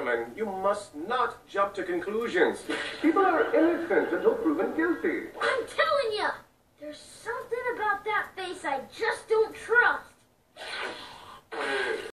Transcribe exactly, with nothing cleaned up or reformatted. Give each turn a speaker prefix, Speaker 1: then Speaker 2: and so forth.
Speaker 1: Sherman, you must not jump to conclusions. People are innocent until proven guilty.
Speaker 2: I'm telling you, there's something about that face I just don't trust.